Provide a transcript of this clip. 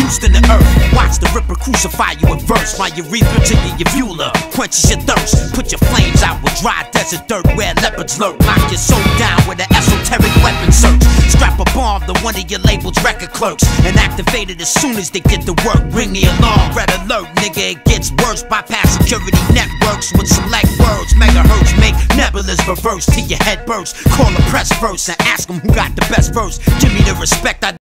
roost in the earth. Watch the Ripper crucify you in verse, while you reap it to your fueler quenches your thirst. Put your flames out with dry desert dirt where leopards lurk. Lock your soul down with an esoteric weapon search. Strap a bomb to one of your label's record clerks and activate it as soon as they get to work. Ring the alarm, red alert, nigga, it gets worse. Bypass security networks with select words. Megahertz make nebulas reverse till your head bursts. Call a press verse and ask them who got the best verse. Give me the respect I